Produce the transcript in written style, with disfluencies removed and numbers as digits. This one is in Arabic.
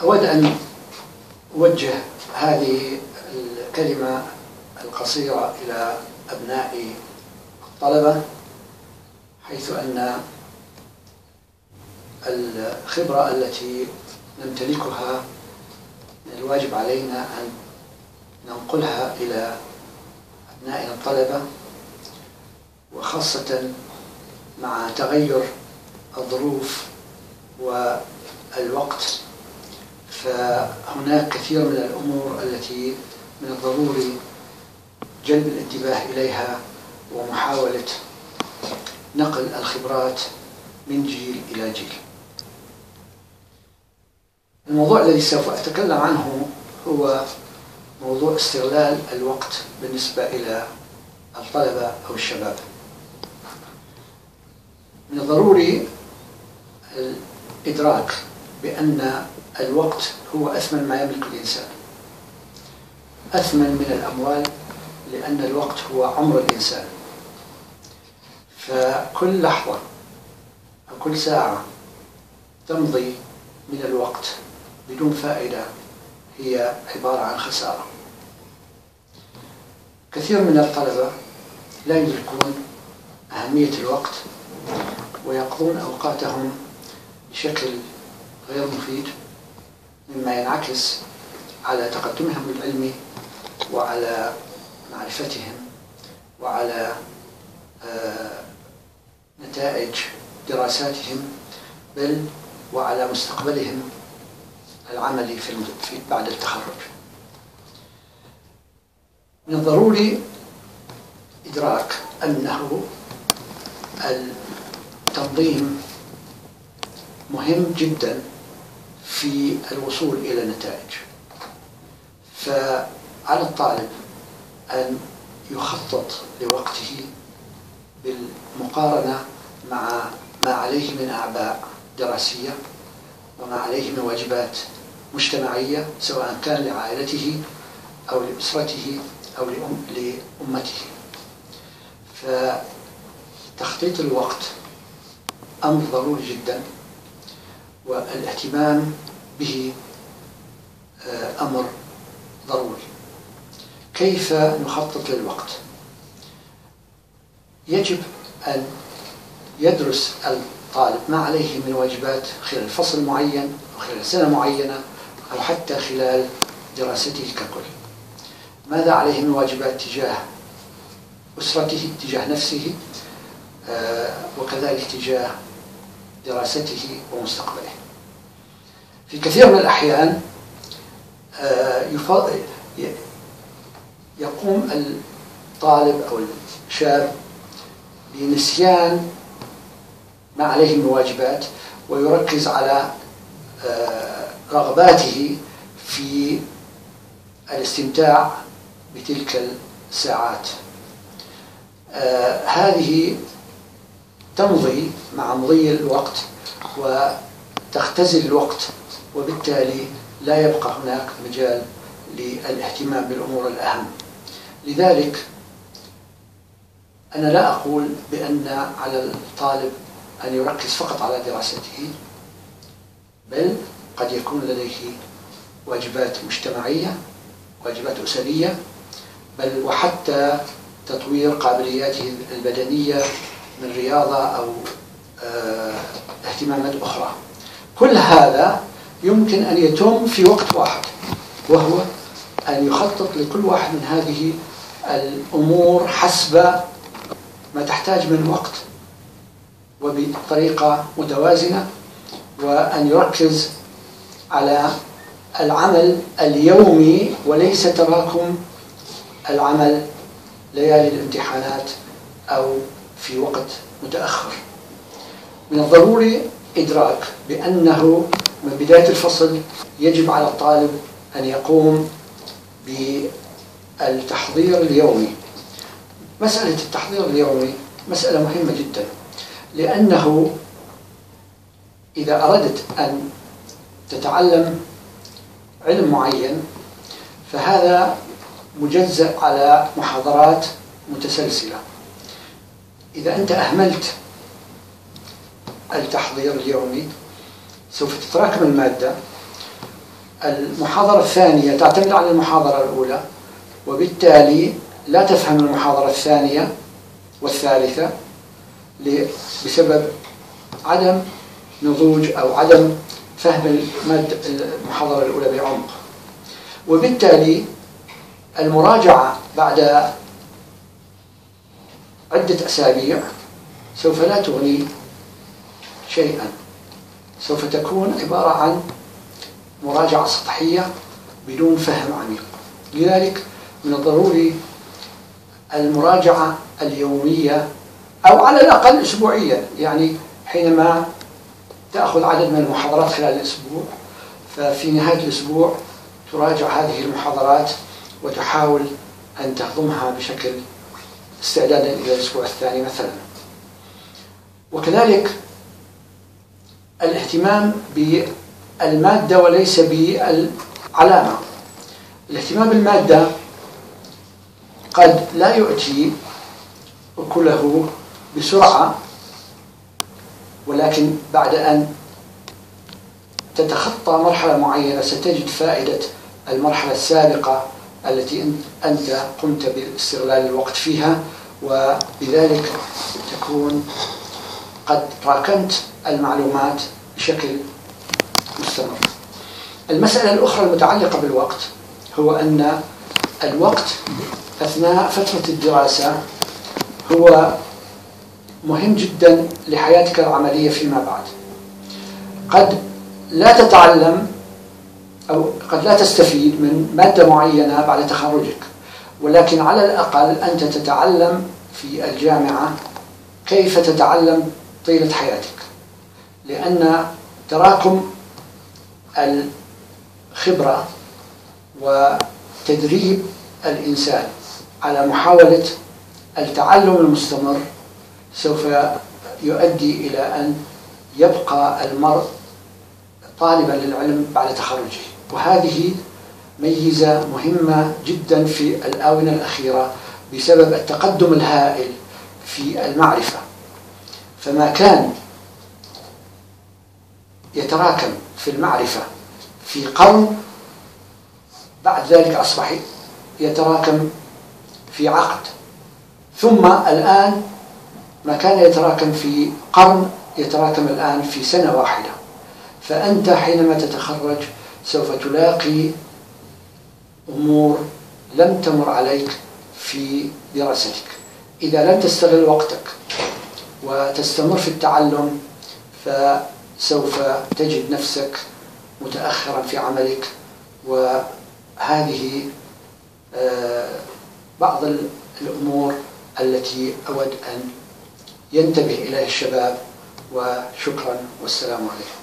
أود أن أوجه هذه الكلمة القصيرة إلى أبناء الطلبة، حيث أن الخبرة التي نمتلكها من الواجب علينا أن ننقلها إلى أبنائنا الطلبة، وخاصة مع تغير الظروف والوقت، فهناك كثير من الأمور التي من الضروري جلب الانتباه إليها ومحاولة نقل الخبرات من جيل إلى جيل. الموضوع الذي سوف أتكلم عنه هو موضوع استغلال الوقت بالنسبة إلى الطلبة أو الشباب. من الضروري الإدراك بأن الوقت هو أثمن ما يملك الإنسان، أثمن من الأموال، لأن الوقت هو عمر الإنسان. فكل لحظة أو كل ساعة تمضي من الوقت بدون فائدة هي عبارة عن خسارة. كثير من الطلبة لا يدركون أهمية الوقت ويقضون أوقاتهم بشكل غير مفيد، مما ينعكس على تقدمهم العلمي وعلى معرفتهم وعلى نتائج دراساتهم، بل وعلى مستقبلهم العملي بعد التخرج. من الضروري إدراك أنه التنظيم مهم جدا في الوصول إلى النتائج. فعلى الطالب أن يخطط لوقته بالمقارنة مع ما عليه من أعباء دراسية وما عليه من واجبات مجتمعية، سواء كان لعائلته أو لأسرته أو لأمته. فتخطيط الوقت أمر ضروري جدا، والاهتمام به أمر ضروري. كيف نخطط للوقت؟ يجب أن يدرس الطالب ما عليه من واجبات خلال فصل معين أو خلال سنة معينة أو حتى خلال دراسته ككل. ماذا عليه من واجبات تجاه أسرته، تجاه نفسه، وكذلك تجاه دراسته ومستقبله. في كثير من الأحيان يقوم الطالب أو الشاب بنسيان ما عليه من واجبات، ويركز على رغباته في الاستمتاع بتلك الساعات. هذه تمضي مع مضي الوقت وتختزل الوقت، وبالتالي لا يبقى هناك مجال للاهتمام بالأمور الأهم. لذلك أنا لا أقول بأن على الطالب أن يركز فقط على دراسته، بل قد يكون لديه واجبات مجتمعية، واجبات أسرية، بل وحتى تطوير قابلياته البدنية من رياضة أو اهتمامات أخرى. كل هذا يمكن أن يتم في وقت واحد، وهو أن يخطط لكل واحد من هذه الأمور حسب ما تحتاج من وقت وبطريقة متوازنة، وأن يركز على العمل اليومي وليس تراكم العمل ليالي الامتحانات أو في وقت متأخر. من الضروري إدراك بأنه من بداية الفصل يجب على الطالب أن يقوم بالتحضير اليومي. مسألة التحضير اليومي مسألة مهمة جدا، لأنه إذا أردت أن تتعلم علم معين فهذا مجزأ على محاضرات متسلسلة. إذا أنت أهملت التحضير اليومي سوف تتراكم المادة، المحاضرة الثانية تعتمد على المحاضرة الأولى، وبالتالي لا تفهم المحاضرة الثانية والثالثة بسبب عدم نضوج أو عدم فهم المحاضرة الأولى بعمق. وبالتالي المراجعة بعد عدة أسابيع سوف لا تغني شيئا، سوف تكون عبارة عن مراجعة سطحية بدون فهم عميق. لذلك من الضروري المراجعة اليومية أو على الأقل أسبوعيا، يعني حينما تأخذ عدد من المحاضرات خلال الأسبوع، ففي نهاية الأسبوع تراجع هذه المحاضرات وتحاول أن تهضمها بشكل استعدادا إلى الأسبوع الثاني مثلا. وكذلك الاهتمام بالمادة وليس بالعلامة. الاهتمام بالمادة قد لا يؤتي أكله بسرعة، ولكن بعد أن تتخطى مرحلة معينة ستجد فائدة المرحلة السابقة التي أنت قمت باستغلال الوقت فيها، وبذلك تكون قد راكمت المعلومات بشكل مستمر. المسألة الأخرى المتعلقة بالوقت هو أن الوقت أثناء فترة الدراسة هو مهم جدا لحياتك العملية فيما بعد. قد لا تتعلم أو قد لا تستفيد من مادة معينة بعد تخرجك، ولكن على الأقل أنت تتعلم في الجامعة كيف تتعلم طيلة حياتك، لأن تراكم الخبرة وتدريب الإنسان على محاولة التعلم المستمر سوف يؤدي إلى أن يبقى المرء طالبا للعلم بعد تخرجه. وهذه ميزة مهمة جدا في الآونة الأخيرة بسبب التقدم الهائل في المعرفة. فما كان يتراكم في المعرفة في قرن، بعد ذلك أصبح يتراكم في عقد، ثم الآن ما كان يتراكم في قرن يتراكم الآن في سنة واحدة. فأنت حينما تتخرج سوف تلاقي أمور لم تمر عليك في دراستك. إذا لم تستغل وقتك وتستمر في التعلم فسوف تجد نفسك متأخرا في عملك. وهذه بعض الأمور التي أود أن ينتبه إليها الشباب. وشكرا والسلام عليكم.